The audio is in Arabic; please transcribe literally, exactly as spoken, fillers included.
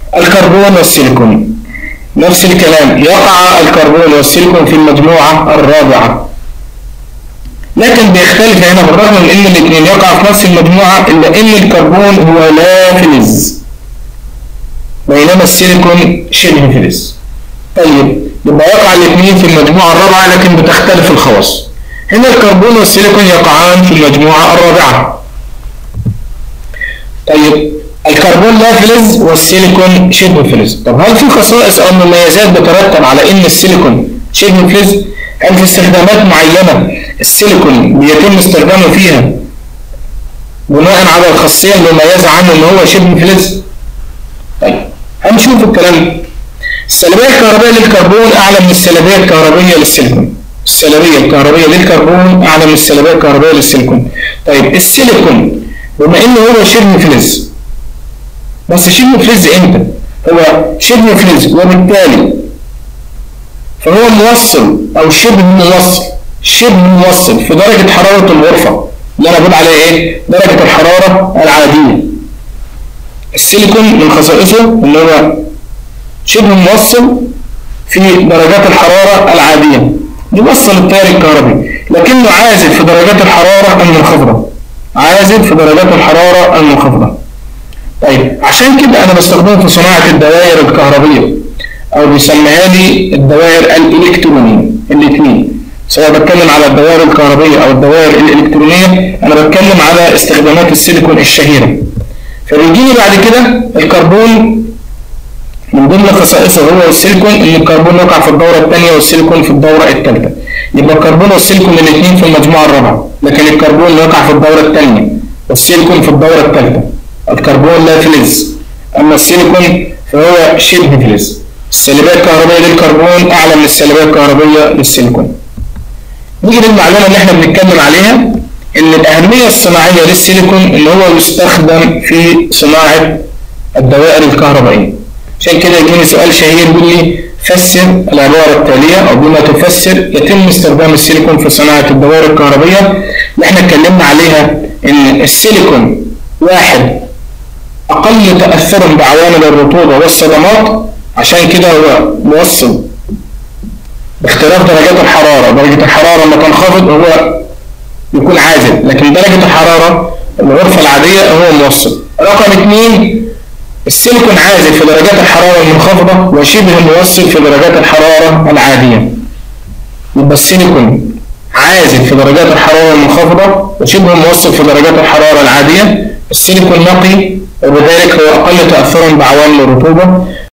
الكربون والسيليكون نفس الكلام، يقع الكربون والسيليكون في المجموعة الرابعة، لكن بيختلف هنا بالرغم من ان الاثنين يقع في نفس المجموعة الا ان الكربون هو لا فلز بينما السيليكون شبه فلز. طيب يبقى يقع الاثنين في المجموعة الرابعة لكن بتختلف الخواص. هنا الكربون والسيليكون يقعان في المجموعة الرابعة. طيب الكربون لا فلز والسيليكون شبه فلز. طب هل في خصائص او مميزات بترتب على ان السيليكون شبه فلز؟ هل في استخدامات معينة السيليكون بيتم استخدامه فيها بناء على الخاصية المميزة عنه ان هو شبه فلز؟ طيب هنشوف الكلام ده. السلبية الكهربية للكربون اعلى من السلبية الكهربية للسيليكون. السلبية الكهربية للكربون اعلى من السلبية الكهربية للسيليكون. طيب السيليكون بما انه هو شبه فلز، بس شبه فلز امتى؟ هو شبه فلز وبالتالي فهو موصل او شبه موصل شبه موصل في درجة حرارة الغرفة اللي انا بقول عليها ايه؟ درجة الحرارة العادية. السيليكون من خصائصه ان هو شبه موصل في درجات الحرارة العادية، يوصل التيار الكهربي، لكنه عازل في درجات الحرارة المنخفضة. عازل في درجات الحرارة المنخفضة. طيب عشان كده انا بستخدمه في صناعة الدوائر الكهربية او بيسميها لي الدوائر الالكترونية. الاثنين سواء بتكلم على الدوائر الكهربية او الدوائر الالكترونية انا بتكلم على استخدامات السيليكون الشهيرة. فبيجيني بعد كده الكربون من ضمن خصائصه هو السيليكون ان الكربون يقع في الدورة الثانية والسيليكون في الدورة الثالثة. يبقى الكربون والسيليكون الاثنين في المجموعة الرابعة، لكن الكربون يقع في الدورة الثانية والسيليكون في الدورة الثالثة. الكربون لا فلز، اما السيليكون فهو شبه فلز. السلبية الكهربية للكربون اعلى من السلبية الكهربية للسيليكون. نيجي للمعلومة اللي احنا بنتكلم عليها ان الاهمية الصناعية للسيليكون ان هو يستخدم في صناعة الدوائر الكهربائية. عشان كده يجيني سؤال شهير يقول لي فسر العبارة التالية او بما تفسر يتم استخدام السيليكون في صناعة الدوائر الكهربائية اللي احنا اتكلمنا عليها ان السيليكون واحد اقل تأثرا بعوامل الرطوبة والصدمات، عشان كده هو موصل باختلاف درجات الحرارة. درجة الحرارة لما تنخفض هو يكون عازل، لكن درجة الحرارة الغرفة العادية هو موصل. رقم اثنين السيليكون عازل في درجات الحرارة المنخفضة وشبه موصل في درجات الحرارة العادية. يبقى السيليكون عازل في درجات الحرارة المنخفضة وشبه موصل في درجات الحرارة العادية. السيليكون نقي وبذلك هو أقل تأثرا بعوامل الرطوبة.